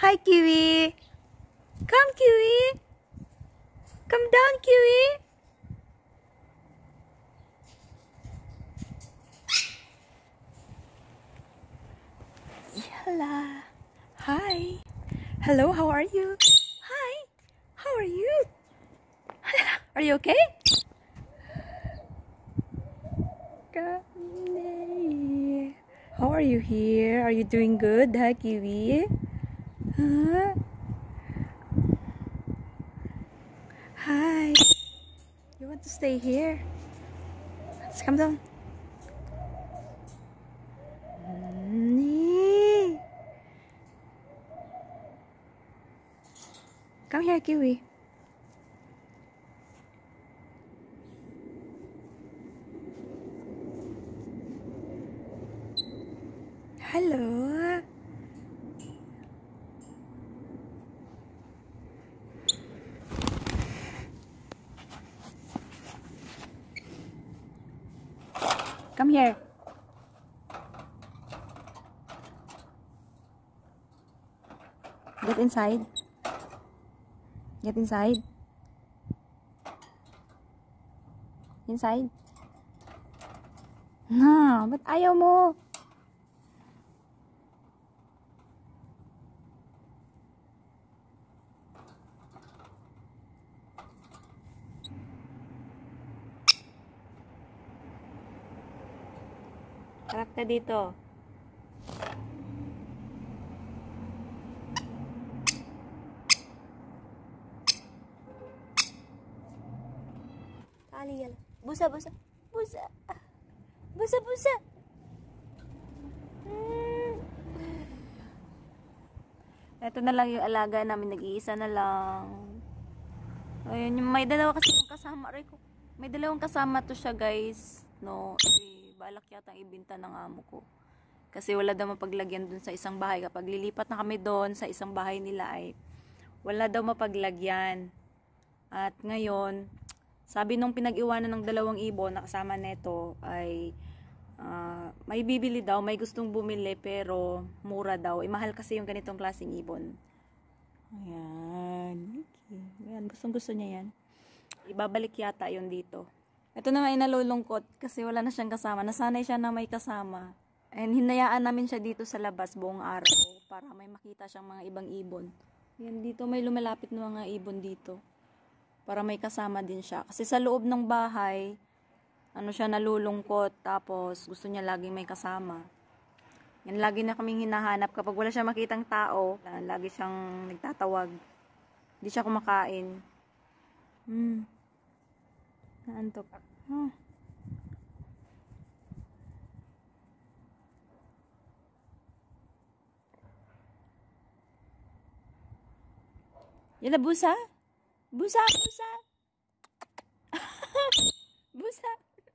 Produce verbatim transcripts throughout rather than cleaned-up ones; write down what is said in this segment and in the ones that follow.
Hi, Kiwi. Come, Kiwi. Come down, Kiwi. Yala. Hi. Hello, how are you? Hi. How are you? Are you okay? How are you here? Are you doing good, huh, Kiwi? Huh? Hi. You want to stay here? Let's come down. Come here, Kiwi. Hello. Come here. Get inside. Get inside. Inside. No, ba't ayaw mo? Harap ka dito. Kali yan. Busa, busa. Busa. Busa, busa. Hmm. Ito na lang yung alaga namin. Nag-iisa na lang. Ayun, may dalawa kasi kasama. May dalawang kasama to siya, guys. No, eh, balak yata ibinta ng amo ko. Kasi wala daw mapaglagyan dun sa isang bahay. Kapag lilipat na kami doon sa isang bahay nila ay wala daw mapaglagyan. At ngayon, sabi nung pinag-iwanan ng dalawang ibon na kasama neto ay uh, may bibili daw, may gustong bumili pero mura daw. Eh, mahal kasi yung ganitong klaseng ibon. Ayan. Okay. Ayan, gustong gusto niya yan. Ibabalik yata yun dito. Ito naman ay nalulungkot kasi wala na siyang kasama. Nasanay siya na may kasama. And hinayaan namin siya dito sa labas buong araw para may makita siyang mga ibang ibon. Yan, dito may lumalapit ng mga ibon dito. Para may kasama din siya. Kasi sa loob ng bahay, ano siya, nalulungkot. Tapos gusto niya laging may kasama. Yan, lagi na kaming hinahanap. Kapag wala siya makitang tao, lagi siyang nagtatawag. Hindi siya kumakain. Hmm. Naantok. Huh. Yan na, busa. Busa, busa. Busa.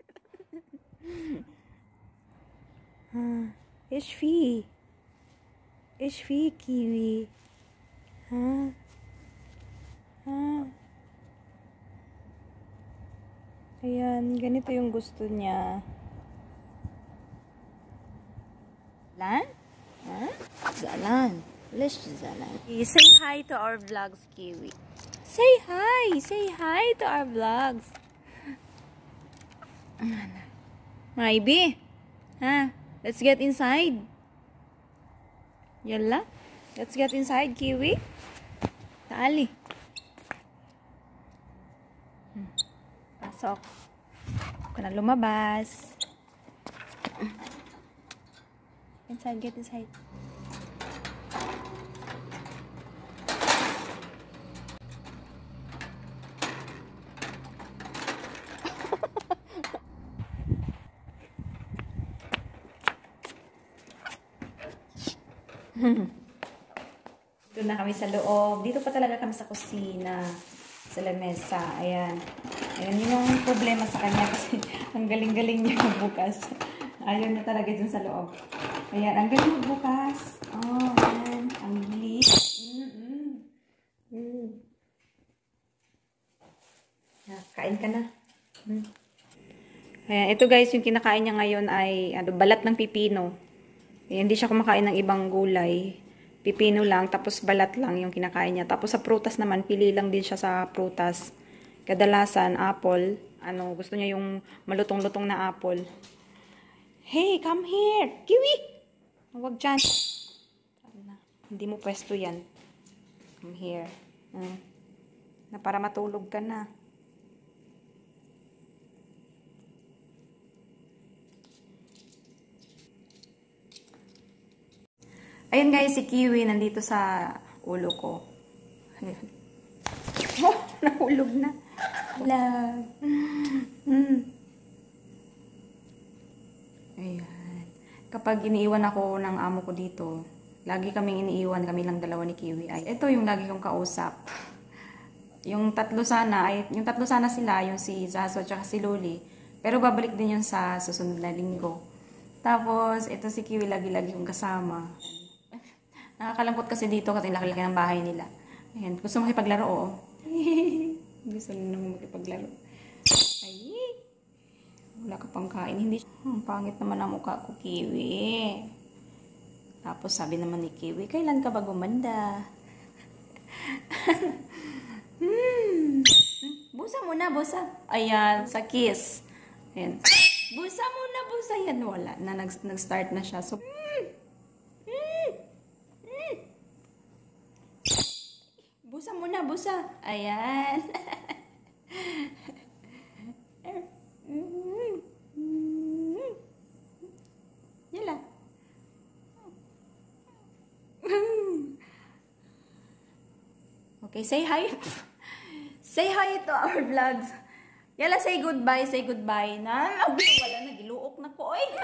Huh. Ishfi. Ishfi, Kiwi. Huh? Huh? Ayan, ganito yung gusto niya. Lan? Huh? Zalan. Let's Zalan. Say hi to our vlogs, Kiwi. Say hi! Say hi to our vlogs. Maybe. Huh? Let's get inside. Yalla. Let's get inside, Kiwi. Taali. Pasok. Huwag ka na lumabas. Inside, get inside. Doon na kami sa loob. Dito pa talaga kami sa kusina. Sa lamesa. Ayan. Ayan yung problema sa kanya kasi ang galing-galing niya magbukas. Ayaw na talaga dun sa loob. Ayan. Ang galing magbukas. Oh, ayan. Ang bilis. Mm -mm. Mm. Yeah, kain ka na. Mm. Ayan. Ito guys, yung kinakain niya ngayon ay ano, balat ng pipino. Ayan, hindi siya kumakain ng ibang gulay. pipino lang, tapos balat lang yung kinakain niya. Tapos sa prutas naman, pili lang din siya sa prutas. Kadalasan, apple. Ano, gusto niya yung malutong-lutong na apple. Hey, come here! Kiwi! Huwag dyan. Hindi mo pwesto yan. Come here. Hmm. Na para matulog ka na. Ayan guys, si Kiwi nandito sa ulo ko. Oh, nahulog na. Love. Mm. Ayan. Kapag iniiwan ako ng amo ko dito, lagi kaming iniiwan, kami lang dalawa ni Kiwi. Ay, ito yung lagi kong kausap. Yung tatlo sana, ay, yung tatlo sana sila, yung si Zaso at si Loli. Pero babalik din yun sa susunod na linggo. Tapos, ito si Kiwi lagi-lagi yung kasama. Nakakalangkot kasi dito kasi laki-laki ng bahay nila. Ayan, gusto mo makipaglaro, oo. Gusto na naman makipaglaro. Ay, wala ka pang kain. Hindi, hmm, pangit naman ang mukha ko, Kiwi. Tapos sabi naman ni Kiwi, kailan ka ba gumanda? hmm. Busa muna, busa. Ayan, sa kiss. Ayan. Busa muna, busa. Yan, wala. Na, nag-start na siya. So, busa muna, busa. Ayan. Yala. Okay, say hi. Say hi to our vlogs. Yala, say goodbye, say goodbye na. Wala na, giluok na ko, oy.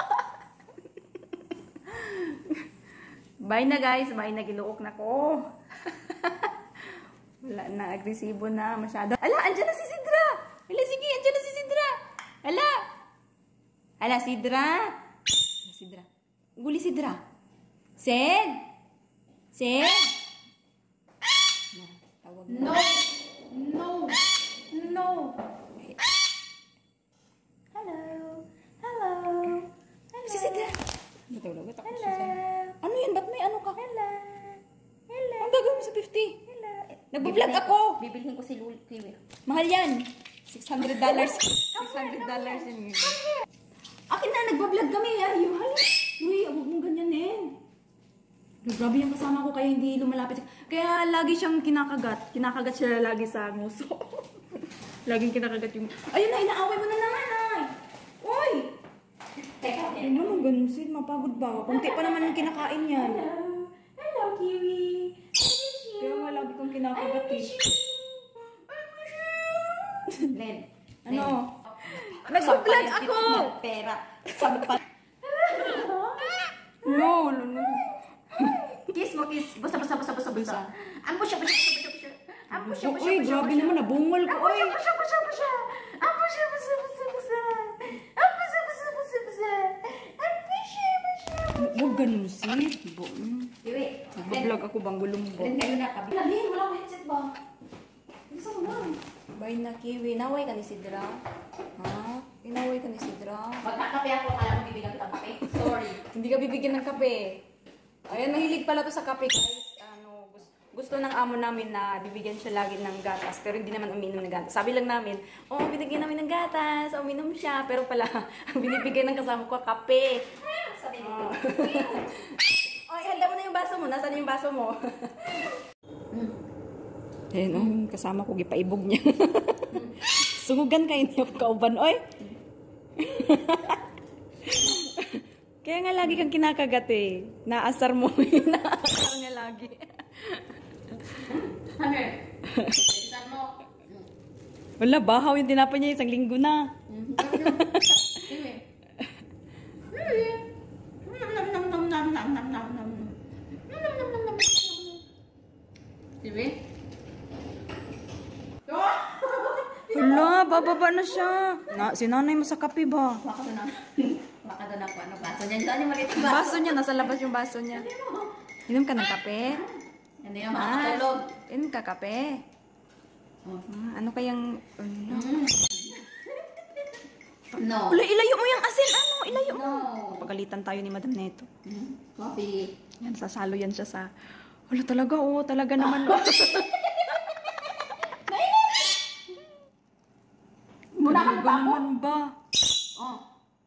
Bye na guys, bye na, giluok na ko. Wala na, agresibo na masyado. Ala, andyan na si Sidra. Ala, sige, andyan na si Sidra. Ala. Ala, Sidra. Ala, Sidra. Guli, Sidra. Sid. Sid. Tawag No. No. No. Hello. Hello. Hello. Si Sidra. Hello. Ano yun? Ba't may ano ka? Hello. Hello. Ang gagawin mo sa fifty? Hello. Nagbablog ako. Bibilhin ko si Lul Kiwi. Mahal yan. six hundred dollars. six hundred dollars yun. Akin na, nagbablog kami. Ay, uy, huwag mong ganyanin. Grabe yung kasama ko kaya hindi lumalapit. Kaya lagi siyang kinakagat. Kinakagat siya lagi sa nguso. Laging kinakagat yung... Ayun na, inaaway mo na naman, ay. Uy! Teka, Ay naman, ganun, Sid. Mapagod ba? Kunti pa naman yung kinakain yan. Hello. Hello, Kiwi. Kaya nga lagi kong kinakagat eh. Len. Ano? Nag-vlog ako! Pera. Sabi pa. No, no, no. Kiss mo, kiss. Busa, busa, busa, busa, busa. Ang busya, busya, busya, busya, busya. Ang busya, busya, Uy, busya, grabe busya. naman, nabungal ko, Ang oy. busya, busya, busya, busya. Ang busya, busya, busya, busya. Ang busya, busya, busya, busya. Ang busya, busya. Huwag ganun, Sid. Kiwi. Nag-vlog ako bang gulumbo. Len, kayo na ka. Len, wala ko headset ba? Gusto ko na. Bye na, Kiwi. Naway ka ni Sidra? Ha? Inaway ka ni Sidra? Magkakape ako, akala mo bibigyan kita ng kape. Sorry. Hindi ka bibigyan ng kape. Ayan, mahilig pala to sa kape, guys. Ano, gusto, gusto ng amo namin na bibigyan siya lagi ng gatas, pero hindi naman uminom ng gatas. Sabi lang namin, oh, binigyan namin ng gatas, uminom siya, pero pala, binibigyan ng kasama ko kape. Sabi nito. Oh. Oh, ihanda mo na yung baso mo. Nasaan yung baso mo? Ayan, oh, kasama ko, gipaibog niya. Sugugan kayo niya kauban, oy. Kaya nga lagi kang kinakagat eh. Naasar mo. Naasar niya lagi. Hammer. Bilisan mo. Wala, bahaw yung tinapay niya isang linggo na. Kiwi. Nam nam nam nam nam nam nam nam. Nam nam nam nam nam. Kiwi. Hala, bababa na siya. Na, sinanay mo sa kape ba? Baka doon na. Baka doon ako. Ano baso niya? Saan yung maliit baso? Baso niya, nasa labas yung baso niya. Inom ka ng kape? Hindi na makakatulog. Inom ka kape? Oh. Ah, ano kayang... Ano? No. Wala, ilayo mo yung asin. Ano? Ilayo mo. No. pagalitan tayo ni Madam Neto. Coffee. Yan, sasalo yan siya sa... Wala talaga, oh, talaga naman. Oh. Muna ka na ba ako? naman ba? Oh.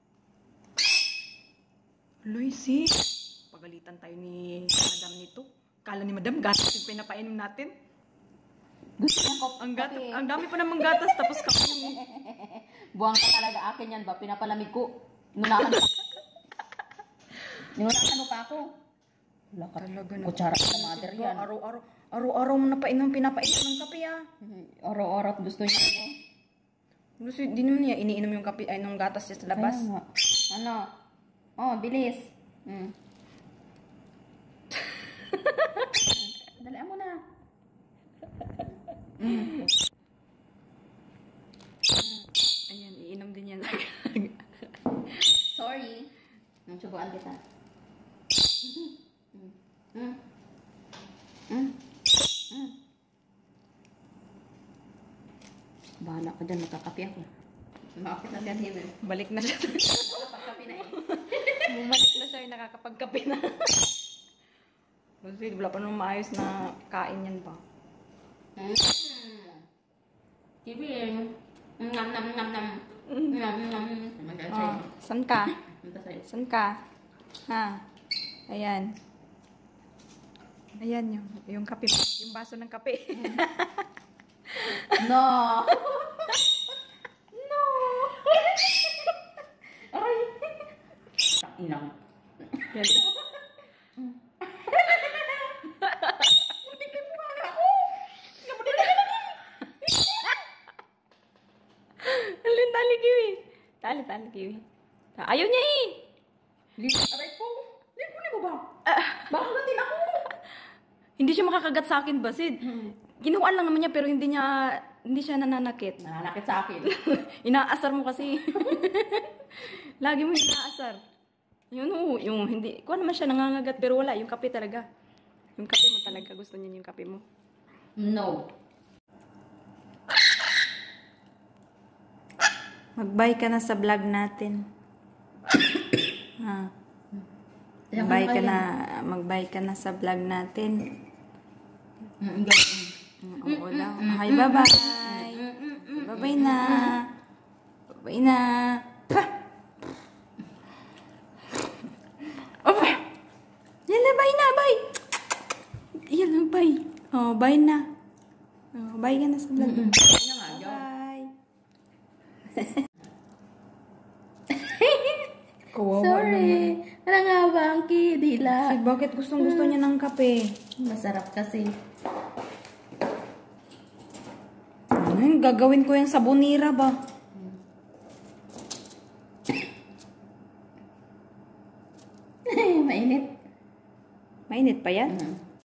Luisi, pagalitan tayo ni Madam nito. Kala ni Madam, gatas yung pinapainom natin. Gusto niya ko. Ang, gat ang dami pa namang gatas, tapos kape yung... Buwang ka talaga akin yan ba? Pinapalamig ko. Nunakan pa. Nunakan mo pa ako. Wala ka Talaga na. kutsara sa mother yan. Araw-araw, araw-araw mo napainom, pinapainom ng kape ah. Oro-oro gusto niya ako. Gusto, di naman niya iniinom yung kape, ay, nung gatas niya sa labas. Kaya nga. Ano? Oh, bilis. Mm. Dalian mo na. Mm. Ayan, iinom din yan. Sorry. Nang subuan kita. Mm. Mm. Mm. Bahala ka dyan, magkakapi ako. Makakit na siya, Steven. Balik na siya. Nakapagkapi na eh. Bumalik na siya, yung nakakapagkape na. Kasi wala pa nung maayos na kain yan pa. Mm. Steven. Nam nam nam nam. Nam nam. Oh, san ka? San ka? Ha? Ayan. Ayan yung, yung kape. Yung baso ng kape. No. No. Ay. Inang. Yan. Alin, tali kiwi. Tali, tali kiwi. Ayaw niya eh. Aray ko. Lipunin mo ba? Baka gatin ako. Hindi siya makakagat sa akin, Basid. Ginawa lang naman niya pero hindi niya hindi siya nananakit. Nananakit sa akin. Inaasar mo kasi. Lagi mo inaasar. Yun oh, yung hindi. Kuha naman siya nangangagat pero wala. Yung kape talaga. Yung kape mo talaga. Gusto niya yung kape mo. No. Mag-bye ka na sa vlog natin. Ha. Mag-bye ka na, mag-bye ka na sa vlog natin. Mm, Oo daw. Hi, bye-bye. Bye-bye na. Bye-bye na. Ha! Oh, yan na, bye na, bye. Yan na, bye. Oh, bye na. Oh, bye ka na sa vlog. Bye. Kawawa Sorry. Ano nga ba ang kidila? naman. Bakit gustong gusto niya ng kape? Masarap kasi. Ano, gagawin ko yung sabonira ba? Mainit. Mainit pa yan? Mm.